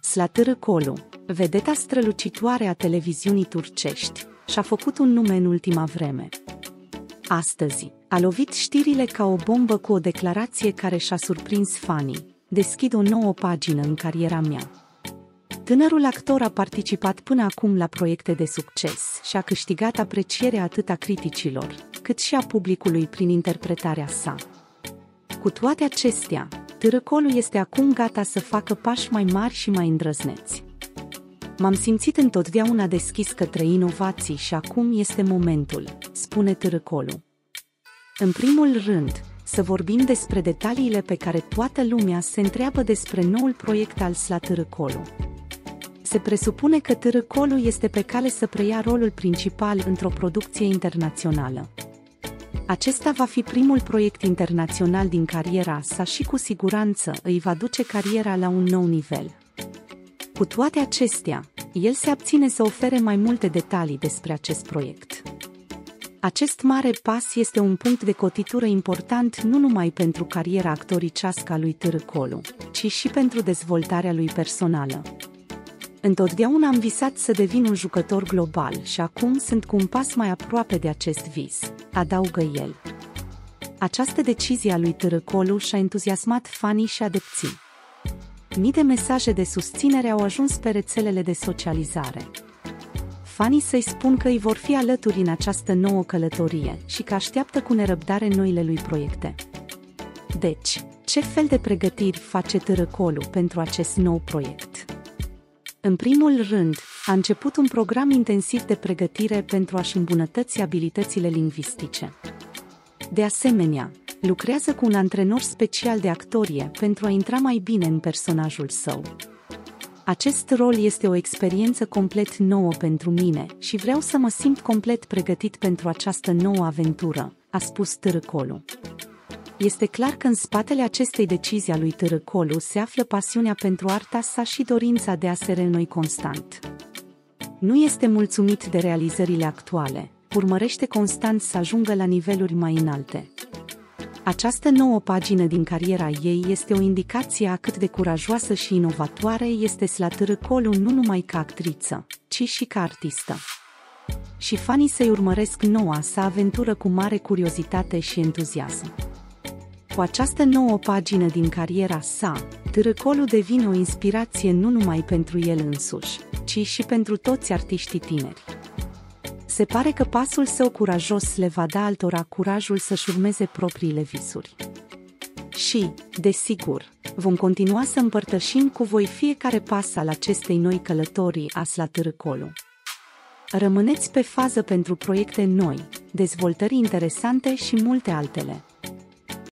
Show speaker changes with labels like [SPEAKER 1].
[SPEAKER 1] Slatârâ vedeta strălucitoare a televiziunii turcești, și-a făcut un nume în ultima vreme. Astăzi, a lovit știrile ca o bombă cu o declarație care și-a surprins fanii: deschid o nouă pagină în cariera mea. Tânărul actor a participat până acum la proiecte de succes și a câștigat aprecierea atât a criticilor, cât și a publicului prin interpretarea sa. Cu toate acestea, Târâcolu este acum gata să facă pași mai mari și mai îndrăzneți. M-am simțit întotdeauna deschis către inovații și acum este momentul, spune Târâcolu. În primul rând, să vorbim despre detaliile pe care toată lumea se întreabă despre noul proiect al Slatârâcolu. Se presupune că Târâcolu este pe cale să preia rolul principal într-o producție internațională. Acesta va fi primul proiect internațional din cariera sa și cu siguranță îi va duce cariera la un nou nivel. Cu toate acestea, el se abține să ofere mai multe detalii despre acest proiect. Acest mare pas este un punct de cotitură important nu numai pentru cariera actoricească a lui Târâcolu, ci și pentru dezvoltarea lui personală. Întotdeauna am visat să devin un jucător global și acum sunt cu un pas mai aproape de acest vis, adaugă el. Această decizie a lui Târâcolu și-a entuziasmat fanii și adepții. Mii de mesaje de susținere au ajuns pe rețelele de socializare. Fanii să-i spun că îi vor fi alături în această nouă călătorie și că așteaptă cu nerăbdare noile lui proiecte. Deci, ce fel de pregătiri face Târâcolu pentru acest nou proiect? În primul rând, a început un program intensiv de pregătire pentru a-și îmbunătăți abilitățile lingvistice. De asemenea, lucrează cu un antrenor special de actorie pentru a intra mai bine în personajul său. Acest rol este o experiență complet nouă pentru mine și vreau să mă simt complet pregătit pentru această nouă aventură, a spus Târâcolu. Este clar că în spatele acestei decizii a lui Târâcolu se află pasiunea pentru arta sa și dorința de a se reînnoi constant. Nu este mulțumit de realizările actuale, urmărește constant să ajungă la niveluri mai înalte. Această nouă pagină din cariera ei este o indicație a cât de curajoasă și inovatoare este Slatârâcolu nu numai ca actriță, ci și ca artistă. Și fanii să-i urmăresc noua sa aventură cu mare curiozitate și entuziasm. Cu această nouă pagină din cariera sa, Târâcolu devine o inspirație nu numai pentru el însuși, ci și pentru toți artiștii tineri. Se pare că pasul său curajos le va da altora curajul să-și urmeze propriile visuri. Și, desigur, vom continua să împărtășim cu voi fiecare pas al acestei noi călătorii a Slatârâcolu. Rămâneți pe fază pentru proiecte noi, dezvoltări interesante și multe altele.